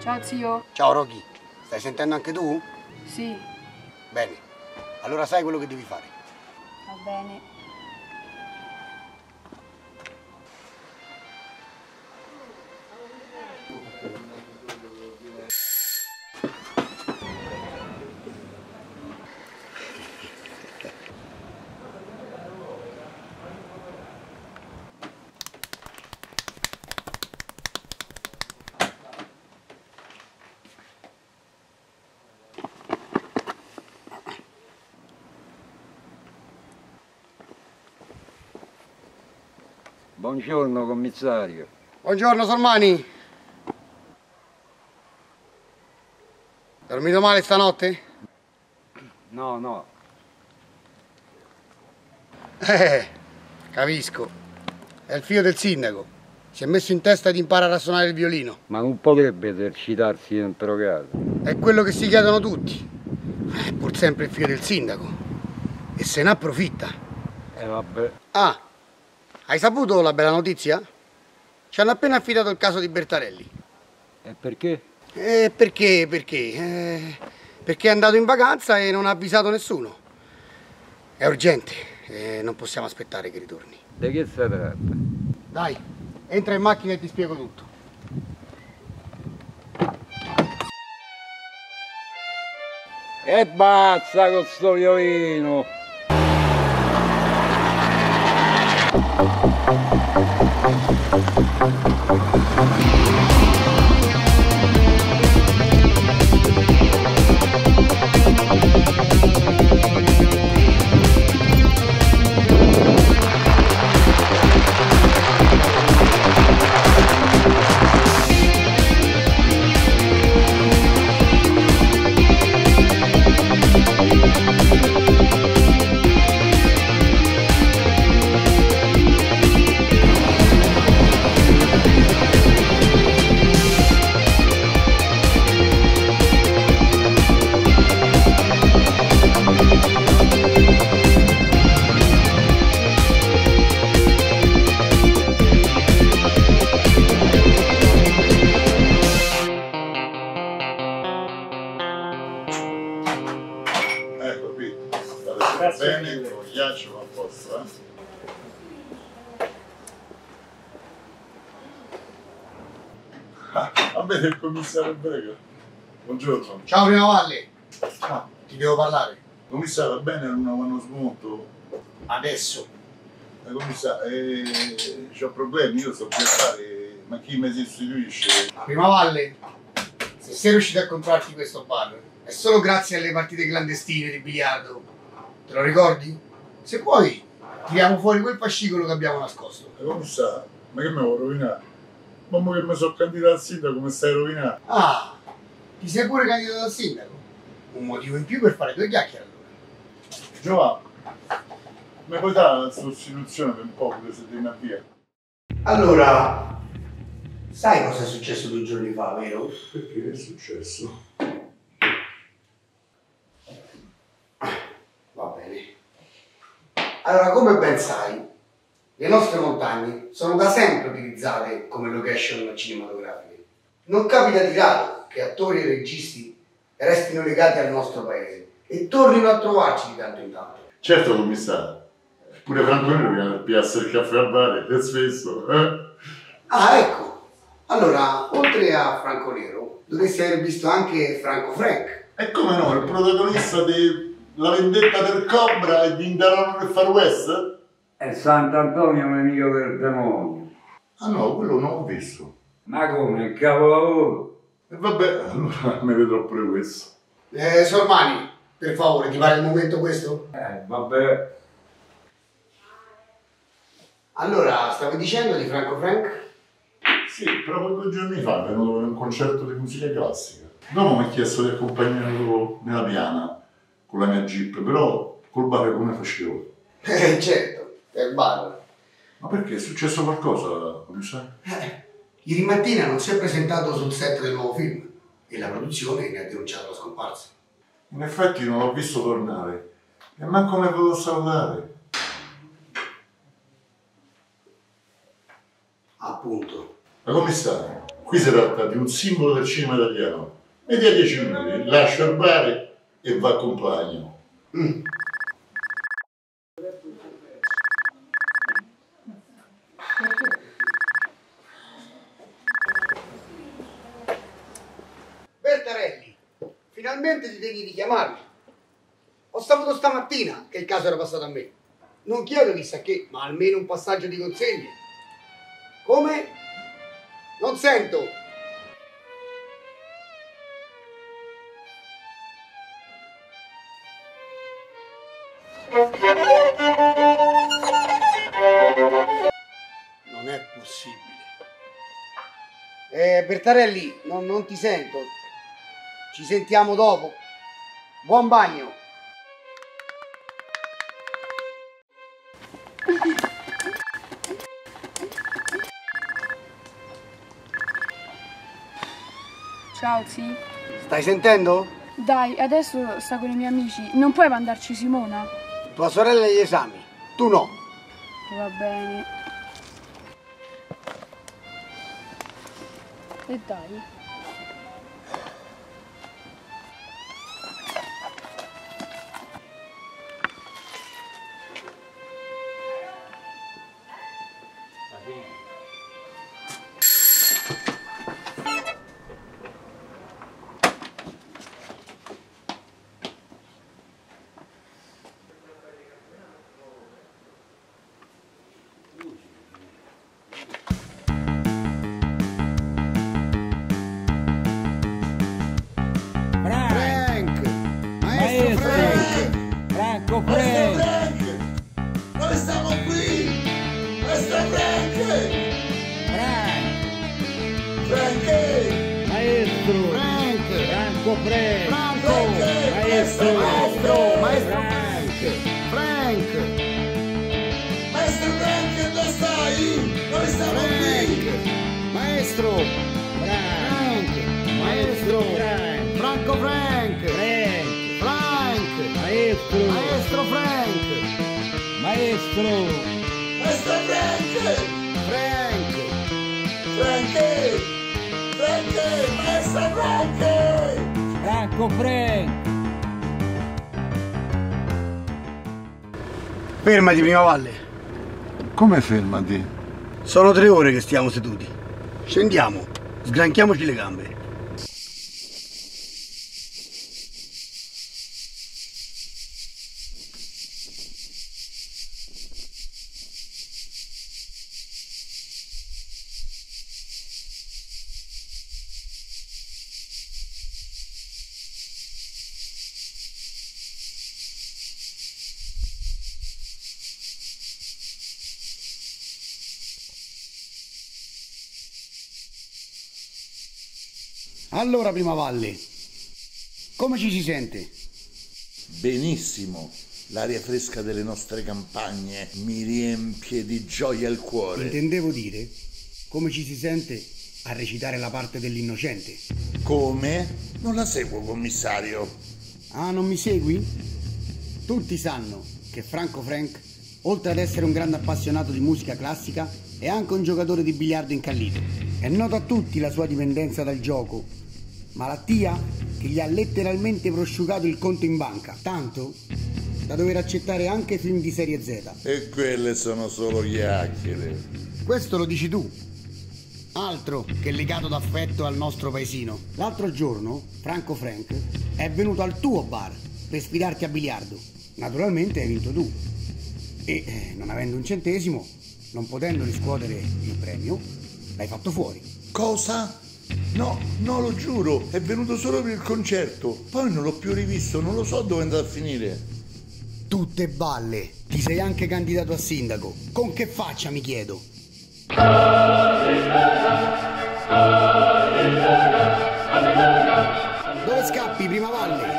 Ciao zio. Ciao Rocky, stai sentendo anche tu? Sì, Bene, allora sai quello che devi fare. va bene. Buongiorno commissario. Buongiorno Sormani. Dormito male stanotte? No. Capisco. È il figlio del sindaco. Si è messo in testa di imparare a suonare il violino. Ma non potrebbe esercitarsi dentro casa? È quello che si chiedono tutti. È pur sempre il figlio del sindaco. E se ne approfitta. Vabbè. Ah, hai saputo la bella notizia? Ci hanno appena affidato il caso di Bertarelli. E perché? Perché? Perché è andato in vacanza e non ha avvisato nessuno. È urgente e non possiamo aspettare che ritorni. Di che si tratta? Dai, entra in macchina e ti spiego tutto. E basta con sto violino! Ecco qui, state bene, il ghiaccio va a posto, Vabbè, il commissario Brega. Buongiorno. Ciao Prima Valle, Ciao. ti devo parlare. Commissario, va bene, non vanno smonto. Adesso. Commissario, c'ho problemi, io so piazzare, ma chi mi sostituisce? Prima Valle, se sei riuscito a comprarti questo bar, è solo grazie alle partite clandestine di biliardo. Te lo ricordi? Se vuoi, tiriamo fuori quel fascicolo che abbiamo nascosto. Commissario, ma che mi vuoi rovinare? Mamma che mi sono candidato al sindaco, come stai rovinando? Ah, ti sei pure candidato al sindaco? Un motivo in più per fare due chiacchiere allora. Giovanni, mi puoi dare la sostituzione per un po' che se devi via? Allora, sai cosa è successo 2 giorni fa, vero? Perché è successo? Va bene. Allora, come ben sai, le nostre montagne sono da sempre utilizzate come location cinematografiche. Non capita di rado che attori e registi restino legati al nostro paese e tornino a trovarci di tanto in tanto. Certo, commissario. Pure Franco Nero viene a piazzare il caffè al bar, è spesso, Ah, ecco. Allora, oltre a Franco Nero, dovresti aver visto anche Franco Frank. E come no, il protagonista di La vendetta del Cobra e di Indarano nel Far West? È Sant'Antonio nemico del demonio. Ah no, quello non l'ho visto. Ma come, il capolavoro? E vabbè, allora mi vedrò pure questo. Sormani, per favore, ti pare il momento questo? Vabbè. Allora, stavi dicendo di Franco Frank? Sì, proprio 2 giorni fa è venuto per un concerto di musica classica. Dopo mi ha chiesto di accompagnarlo nella piana con la mia Jeep, però col bar come facevo? Certo, per bar. Ma perché? È successo qualcosa, commissario? Ieri mattina non si è presentato sul set del nuovo film e la produzione ne ha denunciato la scomparsa. In effetti non l'ho visto tornare e manco mi è voluto salutare. Appunto. Ma commissario, Qui si tratta di un simbolo del cinema italiano. Mi dia 10 minuti, lascio il bar e va al compagno. Bertarelli, finalmente ti devi richiamarmi. Ho saputo stamattina che il caso era passato a me. Non chiedo chissà che, ma almeno un passaggio di consegne. Come? Non sento. Non è possibile. Bertarelli, non ti sento. Ci sentiamo dopo. Buon bagno. Ciao, sì. Stai sentendo? Dai, adesso sta con i miei amici. Non puoi mandarci Simona? Tua sorella agli esami. Tu no. Va bene. E dai. Franco Frank! Noi siamo qui! Questo è Frank! Frank! Maestro! Frank! Franco Frank! Franco! Maestro! Maestro! Frank! Maestro Frank, dove stai? Noi siamo qui! Maestro! Frank! Maestro! Frank! Franco Frank! Frank! Frank! Maestro! Maestro Frank! Maestro! Maestro Frank! Frank! Frank! Frank! Maestro Frank! Franco Frank! Fermati, prima valle. Come fermati? Sono 3 ore che stiamo seduti. Scendiamo, sgranchiamoci le gambe. Allora, prima valle, come ci si sente? Benissimo, l'aria fresca delle nostre campagne mi riempie di gioia il cuore. Intendevo dire come ci si sente a recitare la parte dell'innocente. Come? Non la seguo, commissario. Ah, non mi segui? Tutti sanno che Franco Frank, oltre ad essere un grande appassionato di musica classica, è anche un giocatore di biliardo incallito. È noto a tutti la sua dipendenza dal gioco, malattia che gli ha letteralmente prosciugato il conto in banca, tanto da dover accettare anche film di serie Z. E quelle sono solo chiacchiere. Questo lo dici tu. Altro che legato d'affetto al nostro paesino. L'altro giorno Franco Frank è venuto al tuo bar per sfidarti a biliardo. Naturalmente hai vinto tu. E non avendo un centesimo, non potendo riscuotere il premio, l'hai fatto fuori. Cosa? No, no, lo giuro, è venuto solo per il concerto. Poi non l'ho più rivisto, non lo so dove è andato a finire. Tutte balle. Ti sei anche candidato a sindaco. Con che faccia, mi chiedo? Dove scappi, prima valle?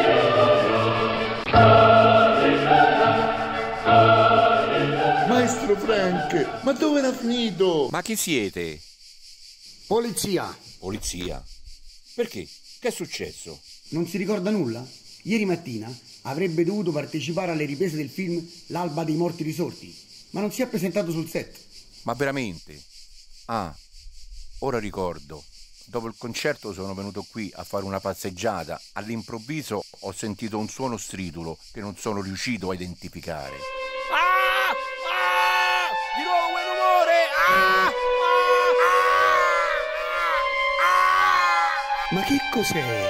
Maestro Frank, ma dove era finito? Ma chi siete? Polizia. Polizia? Perché? Che è successo? Non si ricorda nulla? Ieri mattina avrebbe dovuto partecipare alle riprese del film L'alba dei morti risorti, ma non si è presentato sul set. Ma veramente? Ah, ora ricordo. Dopo il concerto sono venuto qui a fare una passeggiata. All'improvviso ho sentito un suono stridulo che non sono riuscito a identificare. Ah! Ah! Di nuovo quel rumore! Ah! Ma che cos'è?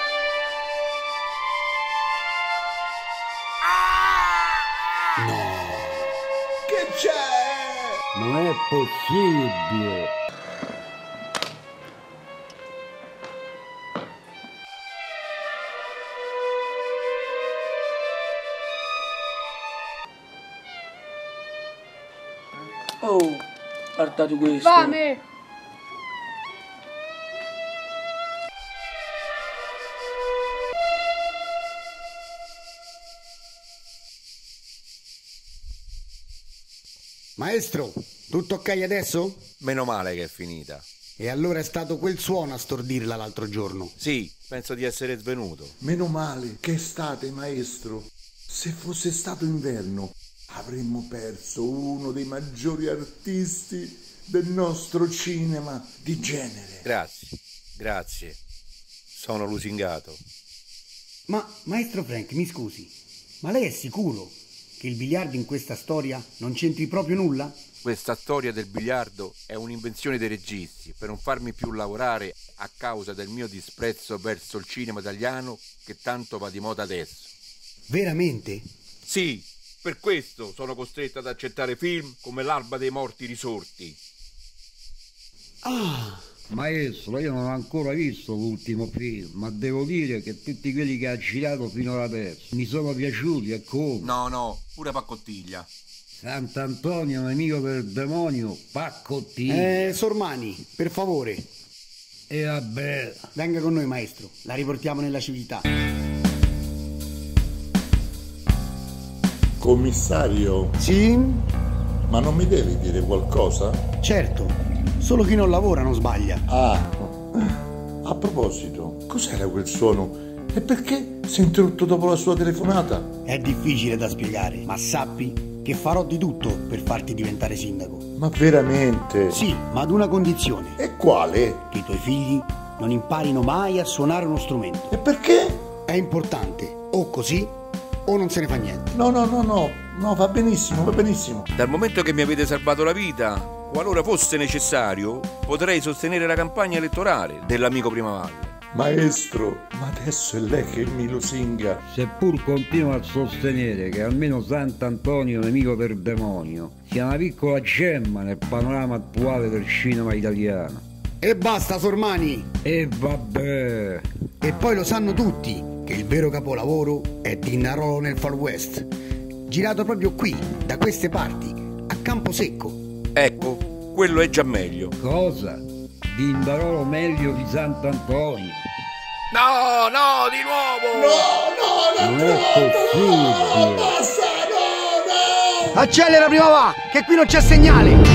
No. Che c'è? Non è possibile. Oh, guardate questo. Fame! Maestro, tutto ok adesso? Meno male che è finita. E allora è stato quel suono a stordirla l'altro giorno? Sì, penso di essere svenuto. Meno male che è estate, maestro. Se fosse stato inverno avremmo perso uno dei maggiori artisti del nostro cinema di genere. Grazie, grazie. Sono lusingato. Ma, maestro Frank, mi scusi, ma lei è sicuro che il biliardo in questa storia non c'entri proprio nulla? Questa storia del biliardo è un'invenzione dei registi per non farmi più lavorare a causa del mio disprezzo verso il cinema italiano che tanto va di moda adesso. Veramente? Sì, per questo sono costretto ad accettare film come L'alba dei morti risorti. Ah! Maestro, io non ho ancora visto l'ultimo film, ma devo dire che tutti quelli che ha girato finora adesso mi sono piaciuti, e come? No, pure Pacottiglia. Sant'Antonio, nemico del demonio, Pacottiglia. Sormani, per favore. E vabbè. Venga con noi, maestro, la riportiamo nella civiltà. Commissario, Sì? ma non mi devi dire qualcosa? Certo, solo chi non lavora non sbaglia. Ah, a proposito, cos'era quel suono? E perché si è interrotto dopo la sua telefonata? È difficile da spiegare, ma sappi che farò di tutto per farti diventare sindaco. Ma veramente? Sì, ma ad una condizione: E quale? che i tuoi figli non imparino mai a suonare uno strumento. E perché? È importante, o così o non se ne fa niente. No, va benissimo, va benissimo. Dal momento che mi avete salvato la vita, qualora fosse necessario, potrei sostenere la campagna elettorale dell'amico Primavalle. Maestro, ma adesso è lei che mi lusinga. Seppur continuo a sostenere che almeno Sant'Antonio, nemico del demonio, sia una piccola gemma nel panorama attuale del cinema italiano. E basta, Sormani! E vabbè. E poi lo sanno tutti che il vero capolavoro è Dinarolo nel Far West, girato proprio qui, da queste parti, a Camposecco. Ecco, quello è già meglio. Cosa? Dindarolo meglio di Sant'Antonio? No, di nuovo! Non è possibile. Accelera, prima va, che qui non c'è segnale!